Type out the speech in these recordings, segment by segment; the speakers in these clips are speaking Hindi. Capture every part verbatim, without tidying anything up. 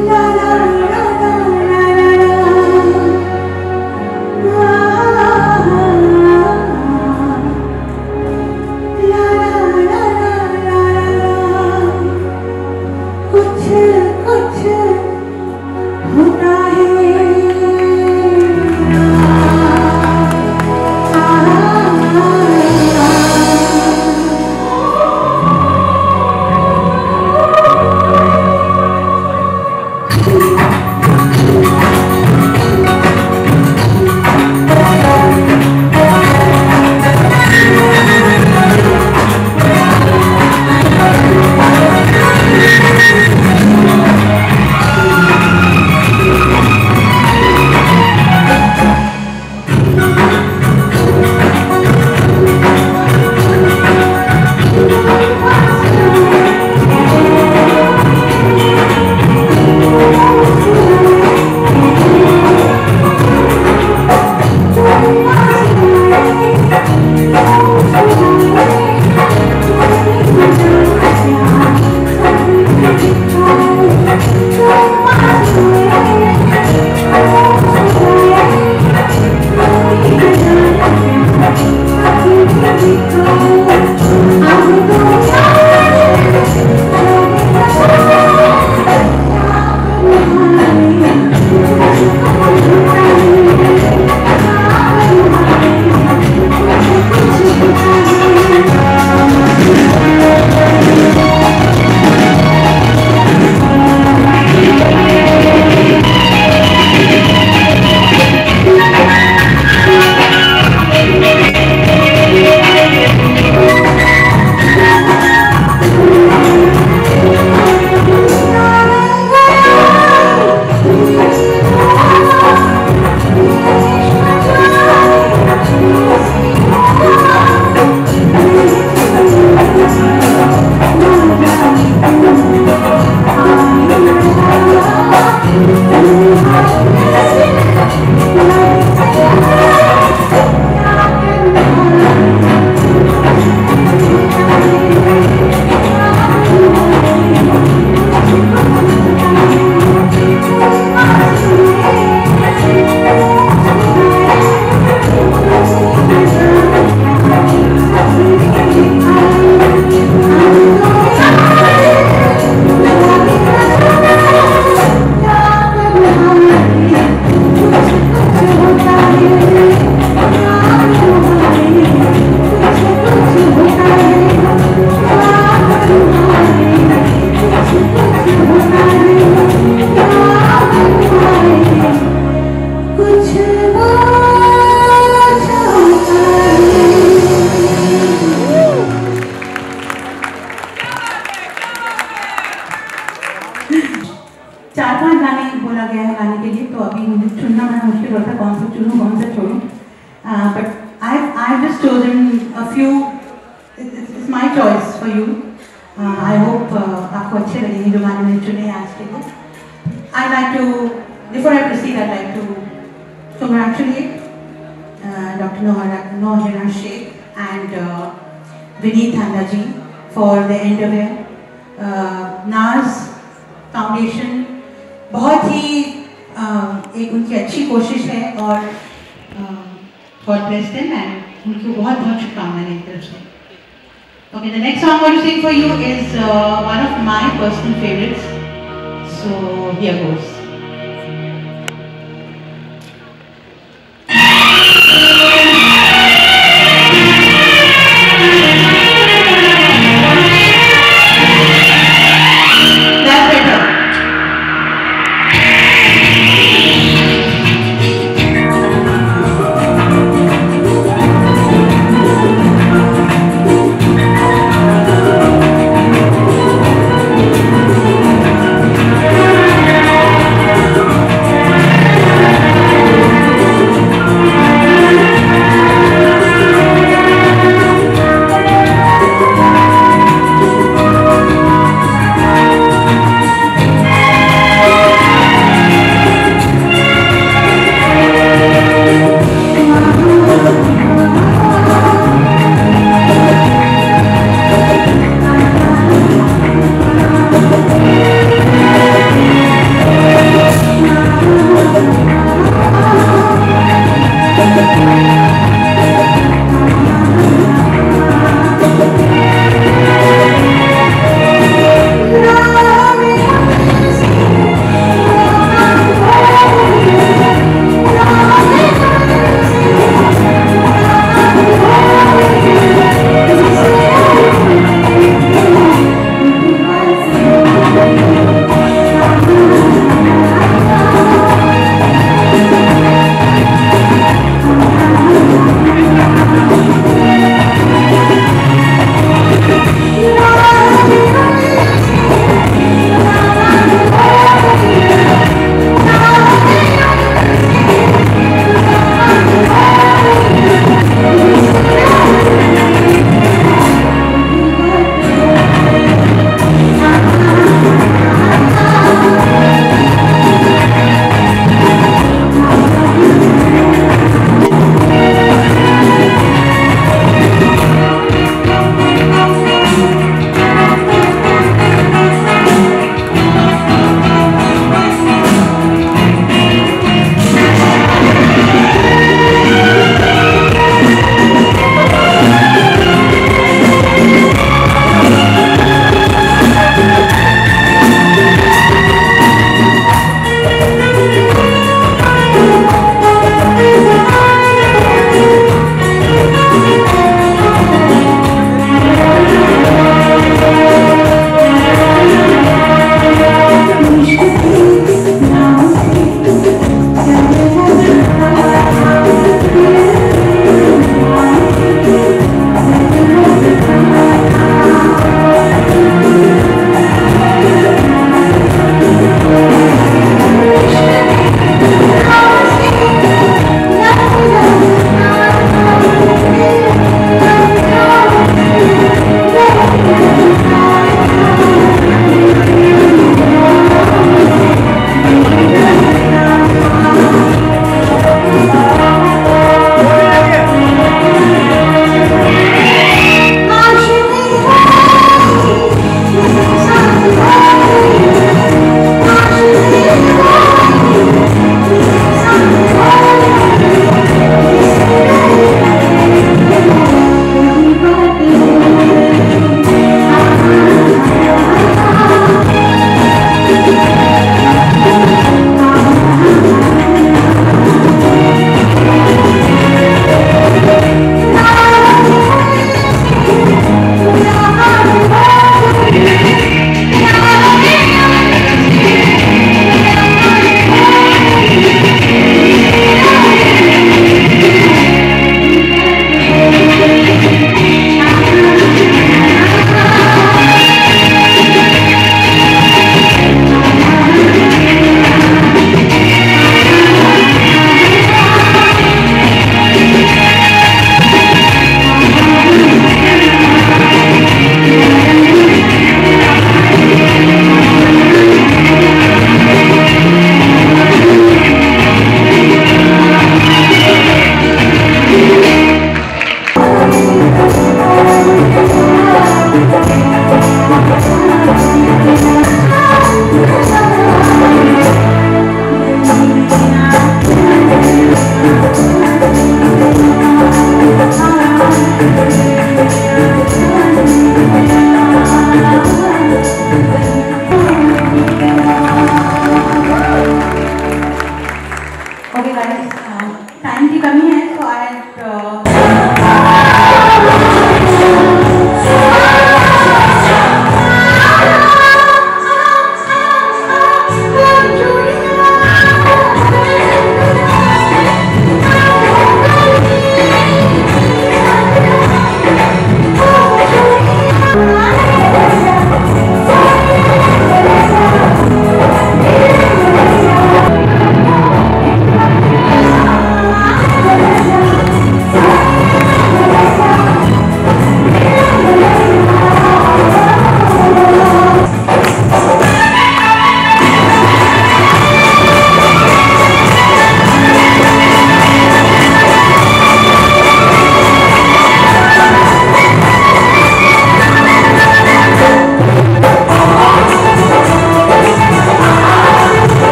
Thank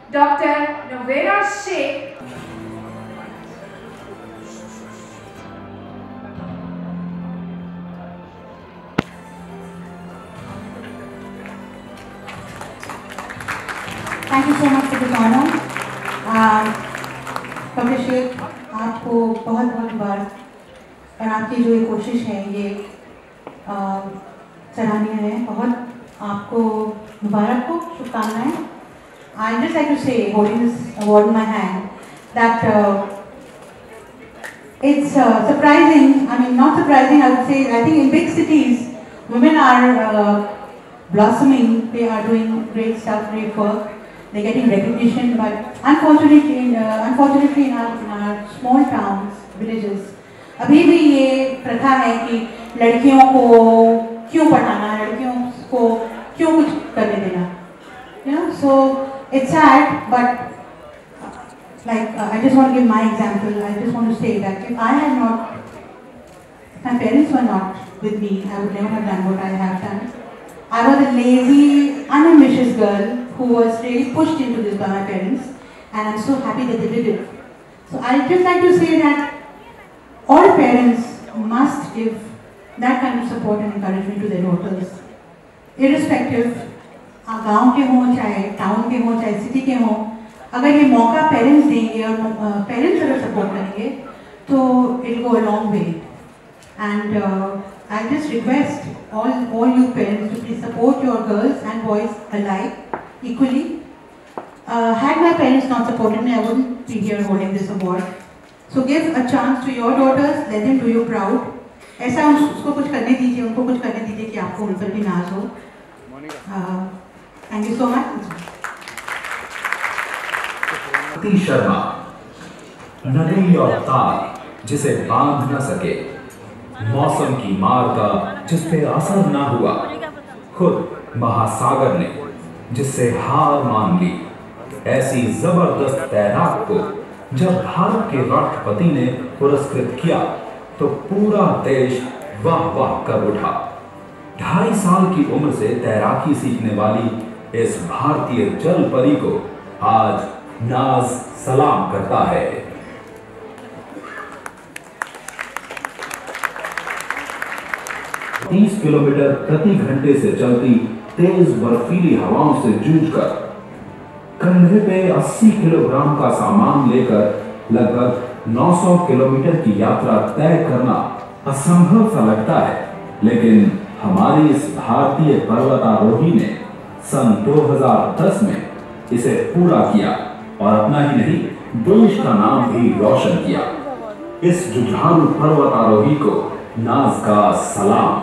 Doctor Novena Sheikh. Thank you so much for this honor. Doctor Sheikh, आपको बहुत बहुत मुबारक और आपकी जो ये कोशिश है ये सराहनीय है। बहुत आपको मुबारक हो, शुभकामनाएं। I just like to say, holding this award in my hand, that uh, it's uh, surprising. I mean, not surprising. I would say. I think in big cities, women are uh, blossoming. They are doing great stuff, great work. They're getting recognition, but unfortunately, uh, unfortunately in our, in our small towns, villages, अभी भी ये प्रथा है कि लड़कियों को क्यों पढ़ाना, लड़कियों को क्यों कुछ करने देना, you know. So it's sad, but like uh, I just want to give my example. I just want to say that if I had not, if my parents were not with me, I would never have done what I have done. I was a lazy, unambitious girl who was really pushed into this by my parents, and I'm so happy that they did it. So I'd just like to say that all parents must give that kind of support and encouragement to their daughters, irrespective, गांव के हों, चाहे टाउन के हों, चाहे सिटी के हों, अगर ये मौका पेरेंट्स देंगे और पेरेंट्स अगर सपोर्ट करेंगे, तो it'll go a long way. And uh, I just request all all you parents to please support your girls and boys alike equally. Uh, had my parents not supported me, I wouldn't be here holding this award. So give a chance to your daughters, let them do you proud. ऐसा उसको कुछ करने दीजिए, उनको कुछ करने दीजिए कि आपको उन पर भी नाज हो. Thank you so much. ती शर्मा, नदी और तार जिसे बांध न सके, मौसम की मार का जिस पे असर ना हुआ, खुद महासागर ने जिससे हार मान ली, ऐसी जबरदस्त तैराक को जब भारत के राष्ट्रपति ने पुरस्कृत किया तो पूरा देश वाह वाह कर उठा। ढाई साल की उम्र से तैराकी सीखने वाली इस भारतीय जल परी को आज नाज सलाम करता है। तीस किलोमीटर प्रति घंटे से चलती तेज बर्फीली हवाओं से जूझकर कंधे पे अस्सी किलोग्राम का सामान लेकर लगभग नौ सौ किलोमीटर की यात्रा तय करना असंभव सा लगता है, लेकिन हमारी इस भारतीय पर्वतारोही ने सन दो हज़ार दस में इसे पूरा किया और अपना ही नहीं देश का नाम भी रोशन किया। इस जुझारू पर्वतारोही को नाज का सलाम।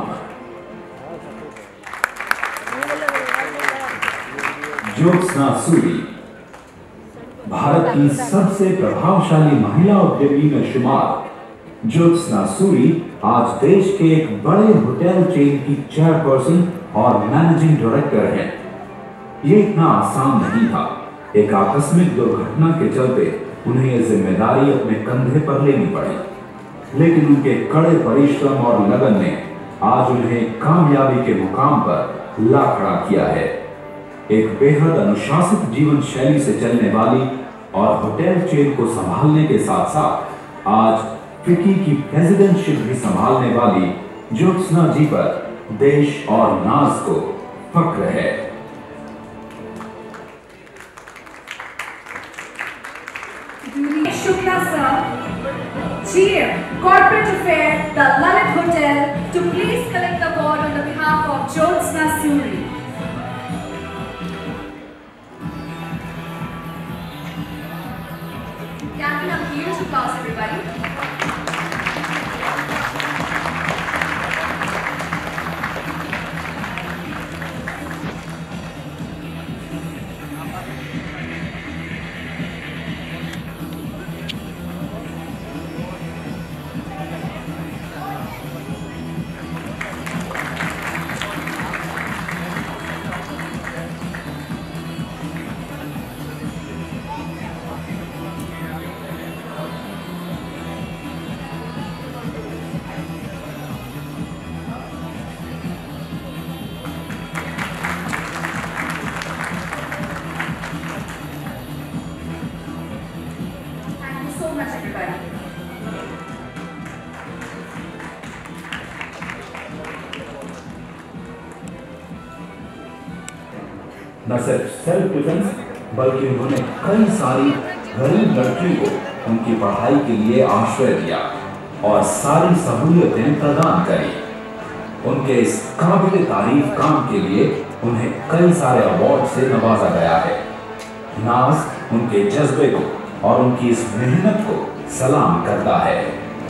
ज्योत्सना सूरी भारत की सबसे प्रभावशाली महिला उद्यमी में शुमार ज्योत्सना सूरी आज देश के एक बड़े होटल चेन की चेयरपर्सन और मैनेजिंग डायरेक्टर हैं। ये इतना आसान नहीं था। एक आकस्मिक दुर्घटना के चलते उन्हें यह जिम्मेदारी अपने कंधे पर लेनी पड़ी, लेकिन उनके कड़े परिश्रम और लगन ने आज उन्हें कामयाबी के मुकाम पर ला खड़ा किया है। एक बेहद अनुशासित जीवन शैली से चलने वाली और होटल चेन को संभालने के साथ साथ आज फिकी की प्रेसिडेंटशिप भी संभालने वाली ज्योत्सना जी पर देश और नाज को फक्र है। Shukla sir, G M, Corporate Affairs, the Lalit Hotel, to please collect the award on the behalf of Jyotsna Suri. Can we have a huge applause, everybody? न सिर्फ सेल्फ डिफेंस बल्कि उन्होंने कई सारी गरीब लड़कियों को उनकी पढ़ाई के लिए आश्रय दिया और सारी सहूलियतें प्रदान करी। उनके इस काबिल तारीफ काम के लिए उन्हें कई सारे अवार्ड से नवाजा गया है। नाज उनके जज्बे को और उनकी इस मेहनत को सलाम करता है।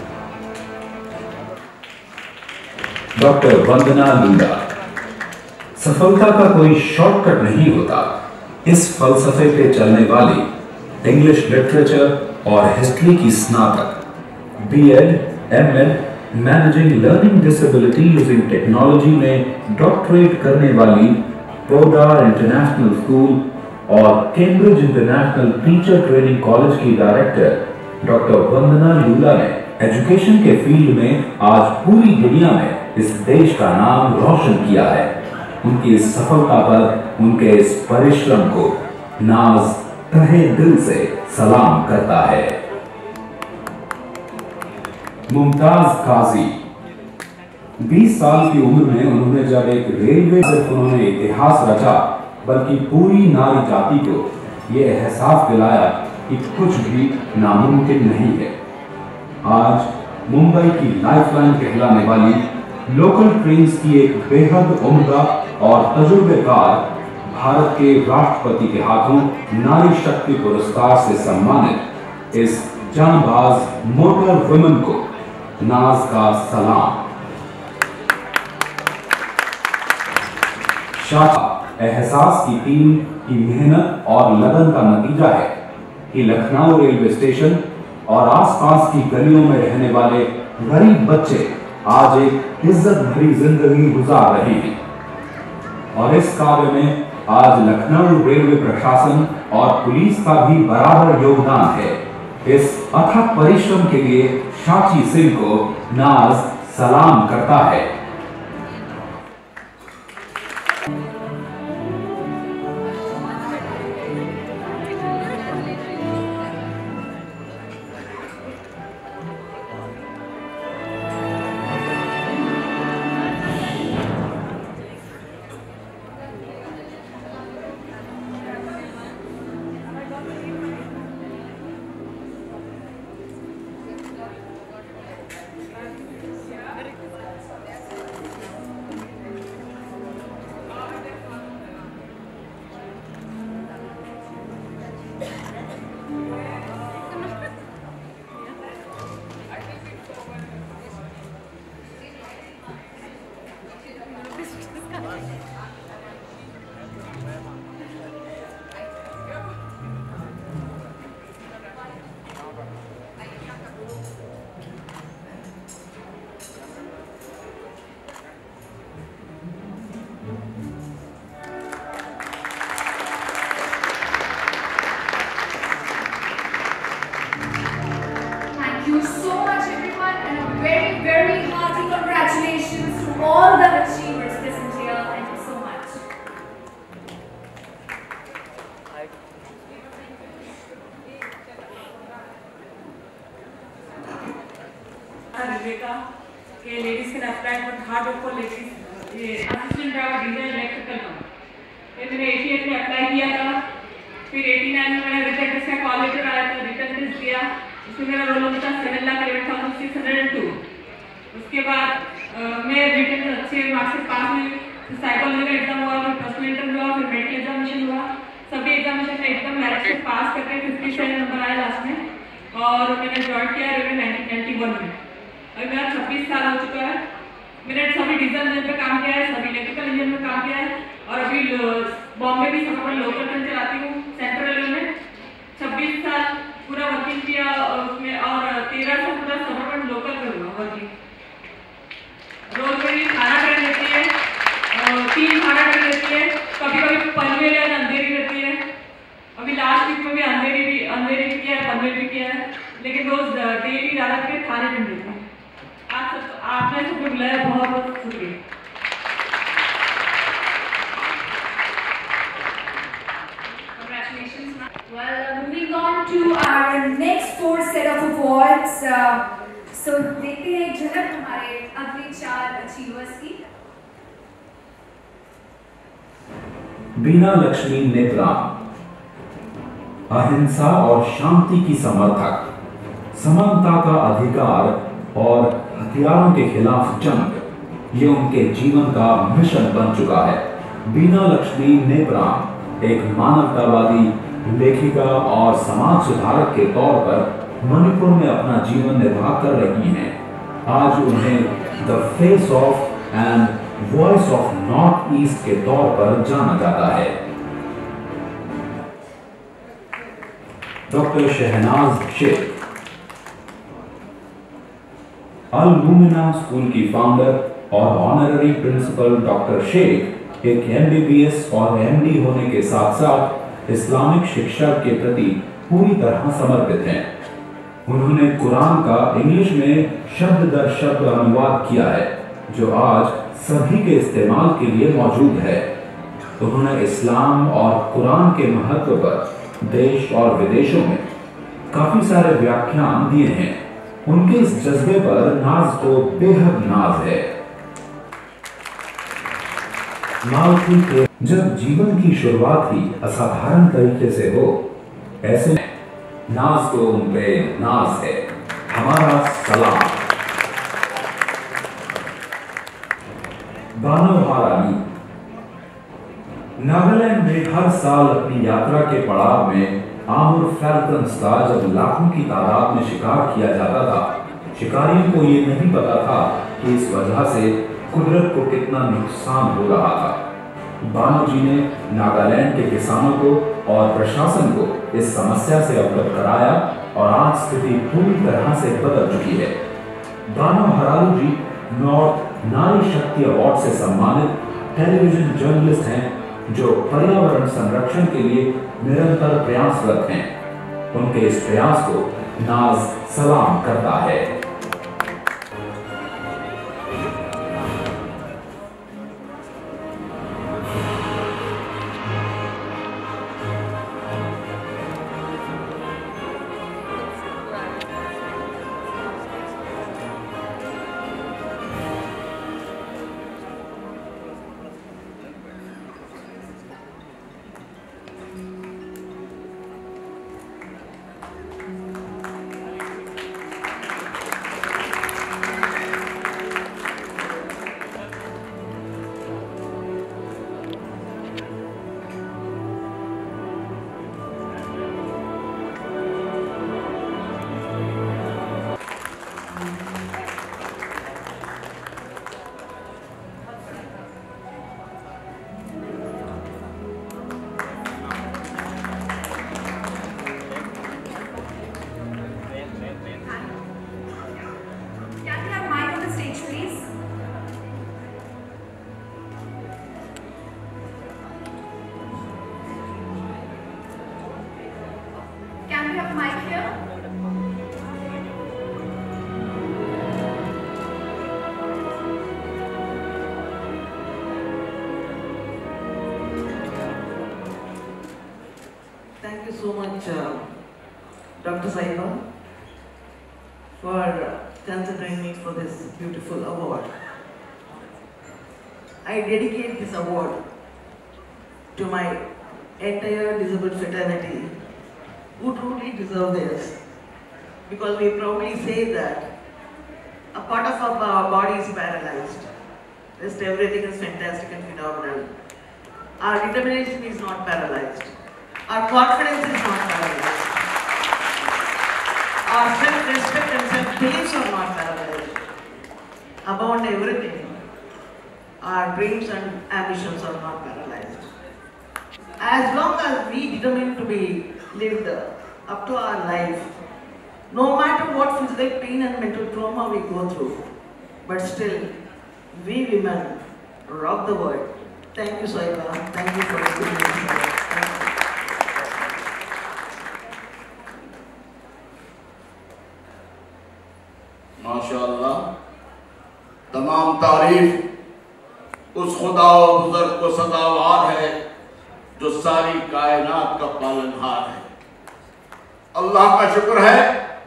डॉक्टर वंदना लूला। सफलता का कोई शॉर्टकट नहीं होता। इस फलसफे पे चलने वाली इंग्लिश लिटरेचर और हिस्ट्री की स्नातक, BEd, MEd, managing learning disability using technology में डॉक्टरेट करने वाली पोडार इंटरनेशनल स्कूल और Cambridge international teacher training college की डायरेक्टर डॉक्टर वंदना लूला ने एजुकेशन के फील्ड में आज पूरी दुनिया में इस देश का नाम रोशन किया है। उनकी इस सफलता पर उनके इस परिश्रम को नाज तहे दिल से सलाम करता है। मुमताज काजी। बीस साल की उम्र में उन्होंने जब एक रेलवे सिर्फ उन्होंने इतिहास रचा बल्कि पूरी नारी जाति को यह एहसास दिलाया कि कुछ भी नामुमकिन नहीं है। आज मुंबई की लाइफलाइन कहलाने वाली लोकल ट्रेन्स की एक बेहद उम्दा और तजुर्बेकार भारत के राष्ट्रपति के हाथों नारी शक्ति पुरस्कार से सम्मानित इस जांबाज मोटर वुमेन को नाज का सलाम। शाखा एहसास की टीम की मेहनत और लगन का नतीजा है कि लखनऊ रेलवे स्टेशन और आसपास की गलियों में रहने वाले गरीब बच्चे आज एक इज्जत भरी जिंदगी गुजार रहे हैं। और इस कार्य में आज लखनऊ रेलवे प्रशासन और पुलिस का भी बराबर योगदान है। इस अथक परिश्रम के लिए शाची सिंह को नाज सलाम करता है। Thank you so much everyone, and a very very hearty congratulations to all the achievers present here. Thank you so much. Viveka, के ladies can apply for hard work for ladies. ये assistant driver diesel electrical का ये मैंने अठासी में अप्लाई किया था, फिर नवासी में मैंने रिजल्ट इसका कॉल लेटर आया था, रिटर्न टेस्ट दिया, उसमें मेरा रोल नंबर था seven lakh eleven thousand six hundred two. उसके बाद मैं रिटर्न अच्छे मार्क्स से पास हुई, साइकोलॉजी का एग्जाम हुआ, फिर पर्सनल इंटरव्यू हुआ, फिर मेडिकल एग्जामिनेशन हुआ, सभी एग्जामिनेशन में एकदम मेरिट से पास करके फिफ्टी सेवन नंबर आया लास्ट में, और मैंने ज्वाइन किया रेलवे नाइनटीन नाइंटी वन में। अभी मेरा छब्बीस साल हो चुका है। मैंने सभी डीजल इंजन पे काम किया है, सभी इलेक्ट्रिकल इंजन में काम किया है, और अभी बॉम्बे भी सबसे बड़ी लोकल ट्रेन चलाती हूँ सेंट्रल रेलवे में। छब्बीस साल पूरा वर्किंग किया उसमें, और तेरह से पूरा सबर्बन लोकल में हुआ वर्किंग। रोज मेरी खाना ट्रेन रहती है, तीन खाना ट्रेन रहती है, कभी कभी पनवेल या अंधेरी रहती है। अभी लास्ट वीक में भी अंधेरी भी अंधेरी भी किया है, पनवेल भी किया है, लेकिन रोज डेली ज़्यादा करके खाने ट्रेन रहती है। आप सब आपने सबको बुलाया, बहुत बहुत शुक्रिया। Well, uh, moving on to our next four set of awards. Uh, so देखते हैं एक झलक हमारे अगले चार अचीवर्स की। बीना लक्ष्मी नेत्राम, अहिंसा और शांति की समर्थक, समानता का अधिकार और हथियारों के खिलाफ जंग, ये उनके जीवन का मिशन बन चुका है। बीना लक्ष्मी नेत्राम एक मानवतावादी लेखिका और समाज सुधारक के तौर पर मणिपुर में अपना जीवन निर्वाह कर रही हैं। आज उन्हें the face of and voice of north east के तौर पर जाना जाता है। डॉक्टर शहनाज शेख, अल मुमिना स्कूल की फाउंडर और ऑनररी प्रिंसिपल डॉक्टर शेख एक एमबीबीएस और एमडी होने के साथ साथ इस्लामिक शिक्षा के प्रति पूरी तरह समर्पित हैं। उन्होंने कुरान का इंग्लिश में शब्द दर शब्द अनुवाद किया है, जो आज सभी के इस्तेमाल के लिए मौजूद है। उन्होंने इस्लाम और कुरान के महत्व पर देश और विदेशों में काफी सारे व्याख्यान दिए हैं। उनके इस जज्बे पर नाज को बेहद नाज है। मालती के जब जीवन की शुरुआत ही असाधारण तरीके से हो, ऐसे में नाज को उन पे नाज है। हमारा सलाम। बानो हारानी, नागालैंड में हर साल अपनी यात्रा के पड़ाव में आमुर फैल्कन्स का जब लाखों की तादाद में शिकार किया जाता था, शिकारियों को ये नहीं पता था कि इस वजह से कुदरत को कितना नुकसान हो रहा था। बानो जी ने नागालैंड के किसानों को और प्रशासन को इस समस्या से अवगत कराया और आज स्थिति पूरी तरह से बदल चुकी है। बानो हरालू जी नॉर्थ नारी शक्ति अवार्ड से सम्मानित टेलीविजन जर्नलिस्ट हैं, जो पर्यावरण संरक्षण के लिए निरंतर प्रयासरत हैं। उनके इस प्रयास को नाज सलाम करता है। Thank you so much, uh, Doctor Saiba, for considering me for this beautiful award. I dedicate this award to my entire disabled fraternity who truly deserve this, because we proudly say that a part of our body is paralyzed. Just everything is fantastic and phenomenal. Our determination is not paralyzed. Our confidence is not paralyzed. Our self-respect and self-beliefs are not paralyzed. Above everything, our dreams and ambitions are not paralyzed. As long as we determine to be lived up to our life, no matter what physical pain and mental trauma we go through, but still, we women rock the world. Thank you, Saiba. Thank you for giving me this award. माशाअल्लाह, तमाम तारीफ उस खुदा और बुजुर्ग को सदावार है जो सारी कायनात का पालनहार है। अल्लाह का शुक्र है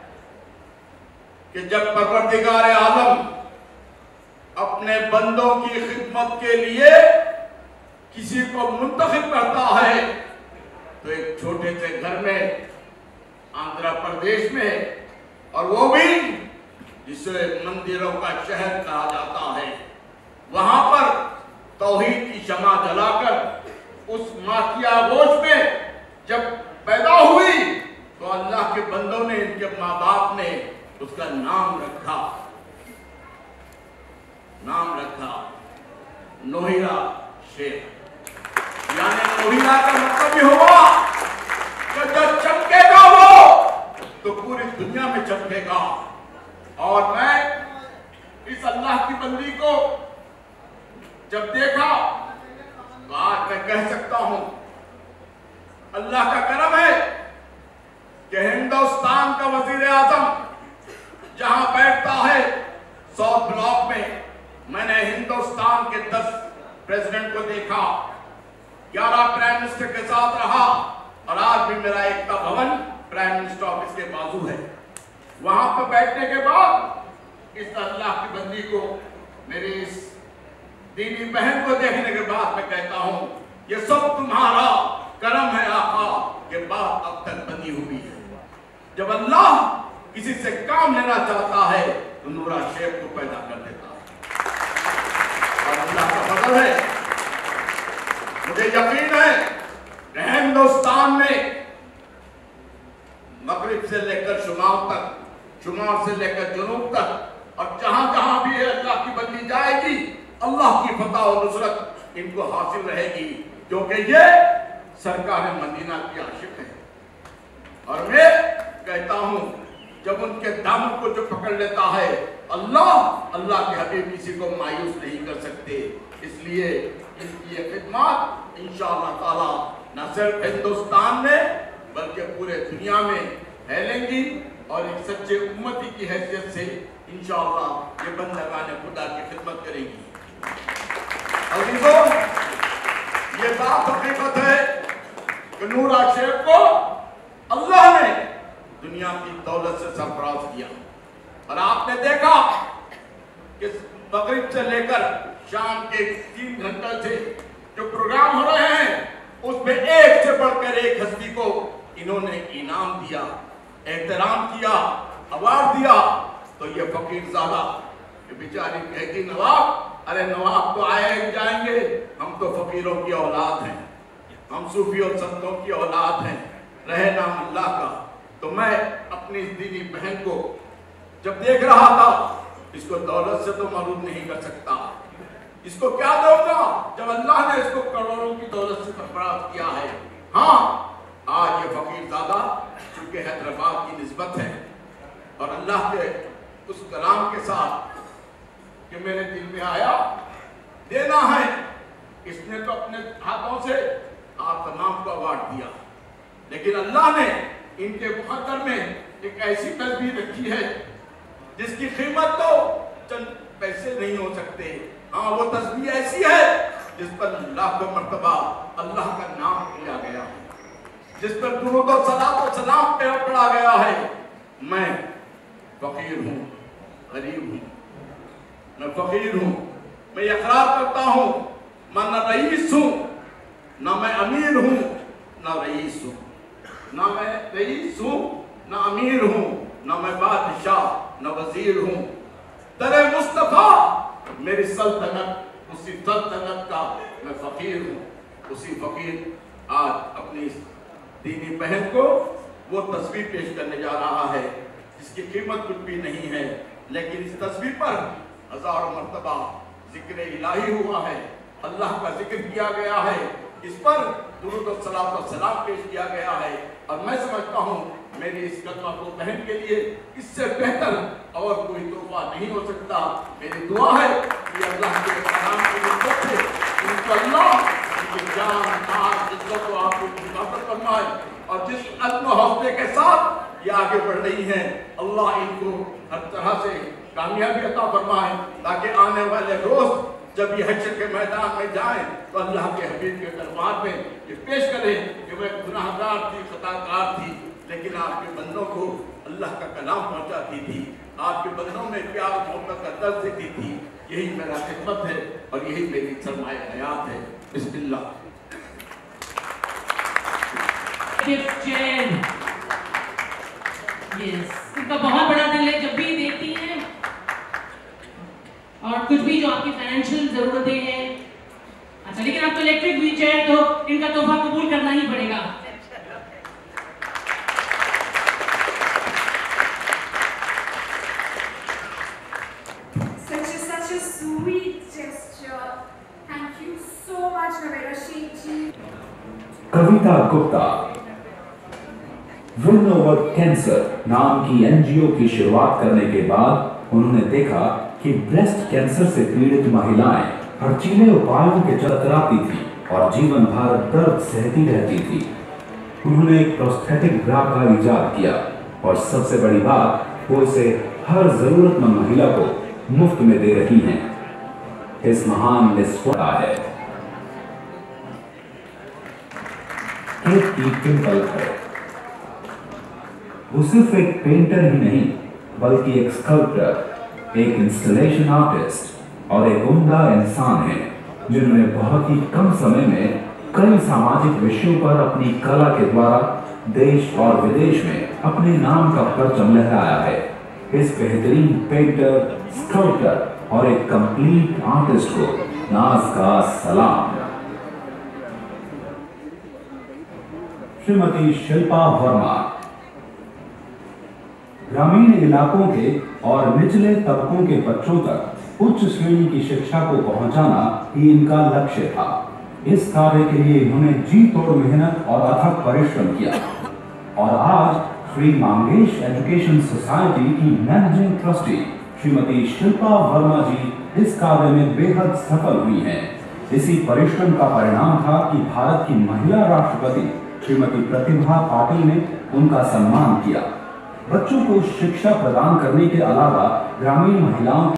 कि जब परवरदिगार आलम अपने बंदों की खिदमत के लिए किसी को मुंतखब करता है तो एक छोटे से घर में आंध्र प्रदेश में, और वो भी जिसे मंदिरों का शहर कहा जाता है, वहां पर तौहीद की शमा जलाकर उस माँ की आगोश में जब पैदा हुई तो अल्लाह के बंदों ने, इनके माँ बाप ने उसका नाम रखा नाम रखा नोहिरा शेख। यानी नोहिरा का मतलब भी हुआ कि जब चमकेगा वो तो पूरी दुनिया में चमकेगा। और मैं इस अल्लाह की बंदी को जब देखा तो आज मैं कह सकता हूं अल्लाह का करम है कि हिंदुस्तान का वजीर आजम जहां बैठता है साउथ ब्लॉक में, मैंने हिंदुस्तान के दस प्रेसिडेंट को देखा, ग्यारह प्राइम मिनिस्टर के साथ रहा, और आज भी मेरा एकता भवन प्राइम मिनिस्टर ऑफिस के बाजू है। वहां पर बैठने के बाद इस अल्लाह की बंदी को, मेरी इस दीनी बहन को देखने के बाद मैं कहता हूं ये सब तुम्हारा करम है आका, के बाद अब तक बनी हुई है। जब अल्लाह किसी से काम लेना चाहता है तो नूरा शेख को पैदा कर देता है, और अल्लाह का फजल है। मुझे यकीन है कि हिंदुस्तान में मगरिब से लेकर शुमार तक, शुमार से लेकर जुनूब तक, और जहां जहां भी अल्लाह की बंदी जाएगी अल्लाह की फतह और नुसरत इनको हासिल रहेगी, क्योंकि ये सरकार मदीना की आशिक है। और मैं कहता हूं जब उनके दामन को जो पकड़ लेता है अल्लाह, अल्लाह के हबीब किसी को मायूस नहीं कर सकते। इसलिए इनकी ये खिदमत इंशाअल्लाह ताला न सिर्फ हिंदुस्तान में बल्कि पूरे दुनिया में फैलेंगी, और एक सच्चे उम्मती की हैसियत से इंशाअल्लाह ये बंदगाने खुदा की खिदमत करेगी। और ये बात हकीकत है कि नूरा शेख को अल्लाह ने दुनिया की दौलत से सरफराज किया, और आपने देखा कि मगरिब से लेकर शाम के तीन घंटे से जो प्रोग्राम हो रहे हैं उसमें एक से बढ़कर एक हस्ती को इन्होंने इनाम दिया, एहतराम किया, अवार्ड दिया। तो ये फकीरजादा बेचारी कहती नवाब, अरे नवाब तो आए जाएंगे, हम तो फकीरों की औलाद हैं, हम सूफी और संतों की औलाद हैं, रहे नाम अल्लाह का। तो मैं अपनी इस दीनी बहन को जब देख रहा था, इसको दौलत से तो मालूम नहीं कर सकता, इसको क्या दूंगा जब अल्लाह ने इसको करोड़ों की दौलत से सरफराज किया है। हाँ, आज ये फकीरजादा चूंकि हैदराबाद की निस्बत है, और अल्लाह के उस कलाम के साथ कि मेरे दिल में आया देना है, इसने तो अपने हाथों से आप तमाम को अवार्ड दिया, लेकिन अल्लाह ने इनके मुकद्दर में एक ऐसी तस्वीर रखी है जिसकी कीमत तो चंद पैसे नहीं हो सकते। हाँ, वो तस्वीर ऐसी है जिस पर लाखों मर्तबा अल्लाह का नाम लिया गया है, जिस पर दुरूद और सलात और सलाम पढ़ा गया है। मैं फकीर हूँ, गरीब हूँ, मैं फकीर हूँ, मैं इकरार करता हूँ मैं न रईस हूँ, न मैं अमीर हूँ, न रईस हूँ, न मैं रईस हूँ, न अमीर हूँ, न मैं बादशाह, न वजीर हूँ। दरे मुस्तफा मेरी सल्तनत, उसी सल्तनत का मैं फकीर हूँ। उसी फकीर आज अपनी दीनी बहन को वो तस्वीर पेश करने जा रहा है जिसकी कीमत कुछ भी नहीं है, लेकिन इस तस्वीर पर हजारों मर्तबा जिक्र इलाही हुआ है, अल्लाह का जिक्र किया गया है, इस पर दुरूद और सलात और सलाम पेश किया गया है। और मैं समझता हूँ मेरी इस कलमा को बहन के लिए इससे बेहतर और कोई तोहफा नहीं हो सकता। मेरी दुआ है कि अल्लाह के कलाम की निस्बत से इनको अल्लाह इनकी जान, माल, इज्जत को आपको हिफाजत फरमाए, और जिस अज़्म और हौसले के साथ ये आगे बढ़ रही हैं, अल्लाह इनको हर तरह से कामयाबी अता फरमाए, ताकि आने वाले रोज जब ये हश्र के मैदान में जाएं तो अल्लाह के हबीब के दरबार में ये पेश करें कि मैं गुनाहगार थी, खताकार थी, लेकिन आपके बंदों को अल्लाह का कलाम पहुंचाती थी, आपके बंदों में प्यार मोहब्बत का दर्द देती थी। यही मेरा खिदमत है और यही मेरी सरमाया हयात है। बिस्मिल्लाह। यस, इनका बहुत बड़ा दिल है, जब भी देखती हैं और कुछ भी जो आपकी फाइनेंशियल जरूरतें हैं। अच्छा, लेकिन आप तो इलेक्ट्रिक व्हीलचेयर तो इनका तोहफा कबूल करना ही पड़ेगा। Such a such a sweet gesture. Thank you so much, Navera Sheikh ji. Kavita Gupta win over cancer नाम की एनजीओ की शुरुआत करने के बाद उन्होंने देखा कि ब्रेस्ट कैंसर से पीड़ित महिलाएं हरचीले उपायों के चतराती थी और जीवन भर दर्द सहती रहती थी। उन्होंने एक प्रोस्थेटिक ब्रा का इजाद किया और सबसे बड़ी बात वो इसे हर जरूरतमंद महिला को मुफ्त में दे रही हैं। इस महान निष्ठा है केट की टिम्पल है। वो सिर्फ एक पेंटर ही नहीं बल्कि एक स्कल्पटर, एक इंस्टॉलेशन आर्टिस्ट और एक उम्दा इंसान है जिन्होंने बहुत ही कम समय में कई सामाजिक विषयों पर अपनी कला के द्वारा देश और विदेश में अपने नाम का परचम लहराया है। इस बेहतरीन पेंटर, स्कल्पटर और एक कंप्लीट आर्टिस्ट को नाज का सलाम। श्रीमती शिल्पा वर्मा ग्रामीण इलाकों के और निचले तबकों के बच्चों तक उच्च श्रेणी की शिक्षा को पहुंचाना ही इनका लक्ष्य था। इस कार्य के लिए इन्होंने जी तोड़ मेहनत और अथक परिश्रम किया और आज श्री मंगेश एजुकेशन सोसाइटी की मैनेजिंग ट्रस्टी श्रीमती शिल्पा वर्मा जी इस कार्य में बेहद सफल हुई हैं। इसी परिश्रम का परिणाम था कि भारत की महिला राष्ट्रपति श्रीमती प्रतिभा पाटिल ने उनका सम्मान किया। बच्चों को शिक्षा प्रदान करने के अलावा ग्रामीण महिलाओं